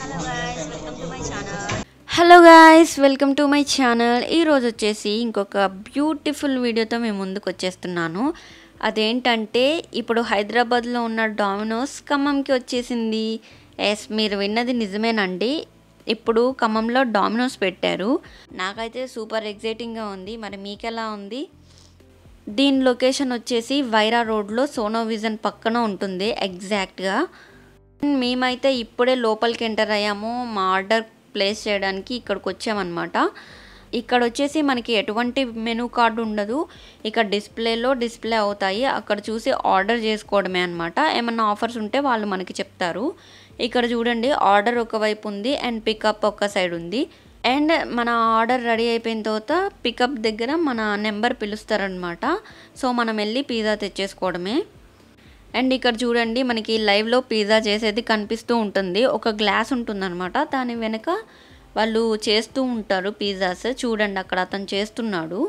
Hello guys welcome to my channel. ఈరోజు వచ్చేసి ఇంకొక బ్యూటిఫుల్ వీడియోతో మేము ముందుకు వచ్చేస్తున్నాను. అదేంటంటే ఇప్పుడు హైదరాబాద్లో ఉన్న డామినోస్ ఖమ్మంకి వచ్చేసింది. ఎస్, మీరు విన్నది నిజమేనండి. ఇప్పుడు ఖమ్మంలో డామినోస్ పెట్టారు. నాకైతే సూపర్ ఎగ్జైటింగ్గా ఉంది. మరి మీకెలా ఉంది? దీని లొకేషన్ వచ్చేసి వైరా రోడ్లో సోనో విజన్ పక్కన ఉంటుంది ఎగ్జాక్ట్గా. మేమైతే ఇప్పుడే లోపలికి ఎంటర్ అయ్యాము. మా ఆర్డర్ ప్లేస్ చేయడానికి ఇక్కడికి వచ్చామన్నమాట. ఇక్కడ వచ్చేసి మనకి ఎటువంటి మెనూ కార్డు ఉండదు. ఇక్కడ డిస్ప్లే అవుతాయి. అక్కడ చూసి ఆర్డర్ చేసుకోవడమే అనమాట. ఏమన్నా ఆఫర్స్ ఉంటే వాళ్ళు మనకి చెప్తారు. ఇక్కడ చూడండి, ఆర్డర్ ఒకవైపు ఉంది అండ్ పికప్ ఒక సైడ్ ఉంది. అండ్ మన ఆర్డర్ రెడీ అయిపోయిన తర్వాత పికప్ దగ్గర మన నెంబర్ పిలుస్తారనమాట. సో మనం వెళ్ళి పిజ్జా తెచ్చేసుకోవడమే. అండ్ ఇక్కడ చూడండి, మనకి లైవ్లో పిజ్జా చేసేది కనిపిస్తూ ఉంటుంది. ఒక గ్లాస్ ఉంటుందన్నమాట. దాని వెనక వాళ్ళు చేస్తూ ఉంటారు పిజ్జాస్. చూడండి, అక్కడ అతను చేస్తున్నాడు.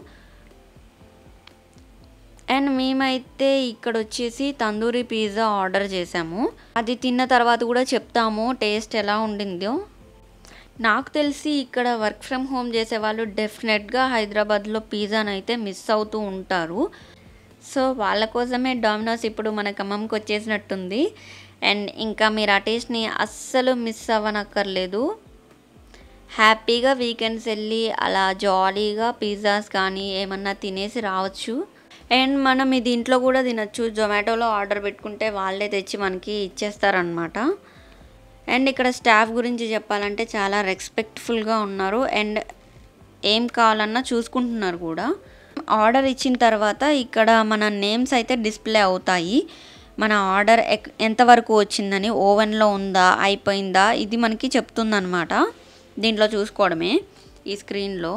అండ్ మేమైతే ఇక్కడ వచ్చేసి తందూరి పిజ్జా ఆర్డర్ చేసాము. అది తిన్న తర్వాత కూడా చెప్తాము టేస్ట్ ఎలా ఉండిందో. నాకు తెలిసి ఇక్కడ వర్క్ ఫ్రమ్ హోమ్ చేసే వాళ్ళు డెఫినెట్గా హైదరాబాద్లో పిజ్జాని అయితే మిస్ అవుతూ ఉంటారు. సో వాళ్ళ కోసమే డామినోస్ ఇప్పుడు మన ఖమ్మంకి వచ్చేసినట్టుంది. అండ్ ఇంకా మీరు ఆ టేస్ట్ని అస్సలు మిస్ అవ్వనక్కర్లేదు. హ్యాపీగా వీకెండ్స్ వెళ్ళి అలా జాలీగా పిజ్జాస్ కానీ ఏమన్నా తినేసి రావచ్చు. అండ్ మనం ఇది ఇంట్లో కూడా తినచ్చు. జొమాటోలో ఆర్డర్ పెట్టుకుంటే వాళ్ళే తెచ్చి మనకి ఇచ్చేస్తారనమాట. అండ్ ఇక్కడ స్టాఫ్ గురించి చెప్పాలంటే చాలా రెస్పెక్ట్ఫుల్గా ఉన్నారు. అండ్ ఏం కావాలన్నా చూసుకుంటున్నారు కూడా. ఆర్డర్ ఇచ్చిన తర్వాత ఇక్కడ మన నేమ్స్ అయితే డిస్ప్లే అవుతాయి. మన ఆర్డర్ ఎంతవరకు వచ్చిందని, ఓవెన్లో ఉందా, అయిపోయిందా, ఇది మనకి చెప్తుందన్నమాట. దీంట్లో చూసుకోవడమే ఈ స్క్రీన్లో.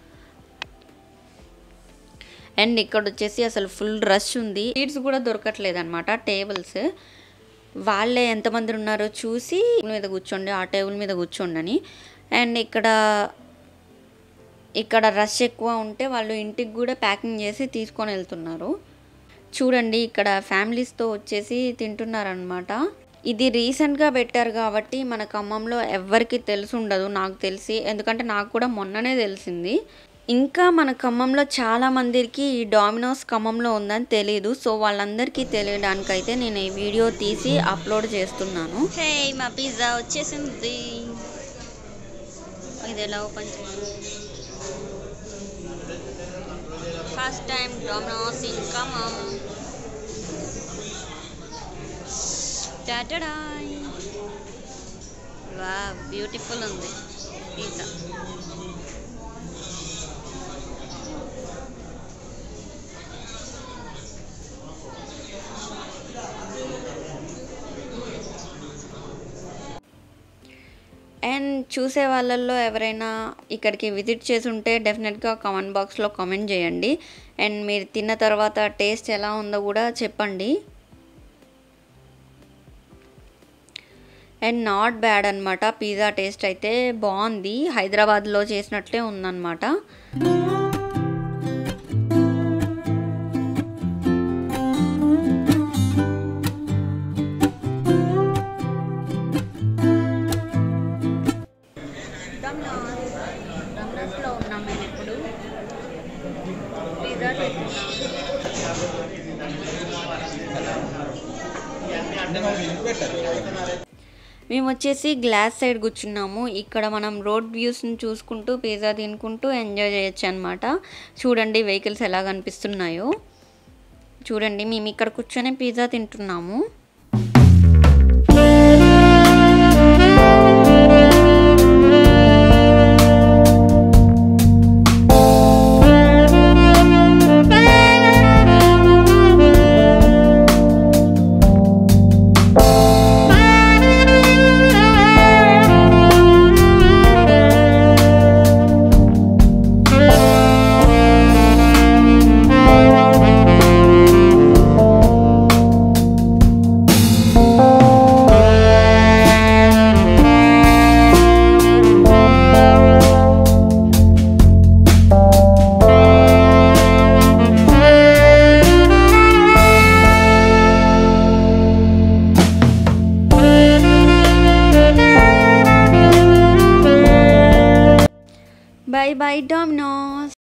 అండ్ ఇక్కడ వచ్చేసి అసలు ఫుల్ రష్ ఉంది. సీట్స్ కూడా దొరకట్లేదు అనమాట. టేబుల్స్ వాళ్ళే ఎంతమంది ఉన్నారో చూసి మీద కూర్చోండి, ఆ టేబుల్ మీద కూర్చోండి అని. అండ్ ఇక్కడ రష్ ఎక్కువ ఉంటే వాళ్ళు ఇంటికి కూడా ప్యాకింగ్ చేసి తీసుకొని వెళ్తున్నారు. చూడండి, ఇక్కడ ఫ్యామిలీస్తో వచ్చేసి తింటున్నారనమాట. ఇది రీసెంట్గా పెట్టారు కాబట్టి మన ఖమ్మంలో ఎవ్వరికి తెలిసి ఉండదు నాకు తెలిసి. ఎందుకంటే నాకు కూడా మొన్ననే తెలిసింది. ఇంకా మన ఖమ్మంలో చాలా మందికి ఈ డామినోస్ ఖమ్మంలో ఉందని తెలియదు. సో వాళ్ళందరికీ తెలియడానికైతే నేను ఈ వీడియో తీసి అప్లోడ్ చేస్తున్నాను. హే, మా పిజ్జా వచ్చేసింది. ఇది ఎలా ఓపెన్ చేయాలి? First time Domino's in Khammam. టాటాడాయ్. వావ్, బ్యూటిఫుల్ ఉంది పిజ్జా. అండ్ చూసే వాళ్ళల్లో ఎవరైనా ఇక్కడికి విజిట్ చేసి ఉంటే డెఫినెట్గా కామెంట్ బాక్స్లో కామెంట్ చేయండి. అండ్ మీరు తిన్న తర్వాత టేస్ట్ ఎలా ఉందో కూడా చెప్పండి. అండ్ నాట్ బ్యాడ్ అనమాట. పిజ్జా టేస్ట్ అయితే బాగుంది. హైదరాబాద్లో చేసినట్లే ఉందన్నమాట. డామినోస్లో ఉన్నాం మేము ఇప్పుడు. పిజ్జా మేము వచ్చేసి గ్లాస్ సైడ్ కూర్చున్నాము. ఇక్కడ మనం రోడ్ వ్యూస్ని చూసుకుంటూ పిజ్జా తినుకుంటూ ఎంజాయ్ చేయొచ్చు అనమాట. చూడండి వెహికల్స్ ఎలా కనిపిస్తున్నాయో. చూడండి, మేము ఇక్కడ కూర్చొని పిజ్జా తింటున్నాము. Bye bye dominoes.